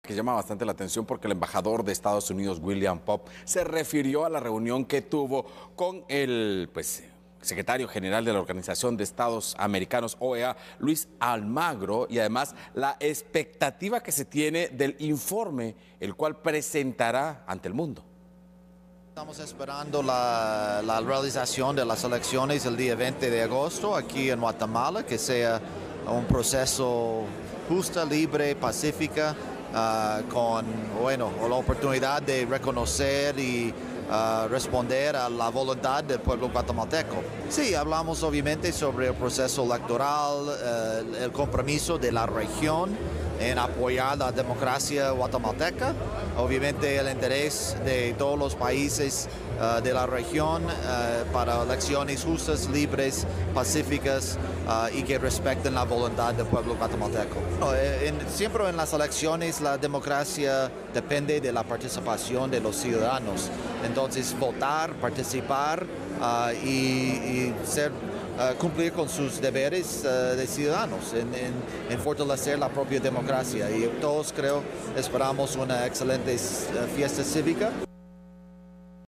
que llama bastante la atención porque el embajador de Estados Unidos, William Pope, se refirió a la reunión que tuvo con el secretario general de la Organización de Estados Americanos, OEA, Luis Almagro, y además la expectativa que se tiene del informe, el cual presentará ante el mundo. Estamos esperando la realización de las elecciones el día 20 de agosto aquí en Guatemala, que sea un proceso justo, libre, pacífica, con la oportunidad de reconocer y responder a la voluntad del pueblo guatemalteco. Sí, hablamos obviamente sobre el proceso electoral, el compromiso de la región en apoyar la democracia guatemalteca, obviamente el interés de todos los países de la región para elecciones justas, libres, pacíficas y que respeten la voluntad del pueblo guatemalteco. Siempre en las elecciones la democracia depende de la participación de los ciudadanos. Entonces votar, participar y cumplir con sus deberes de ciudadanos en fortalecer la propia democracia. Y todos esperamos una excelente fiesta cívica.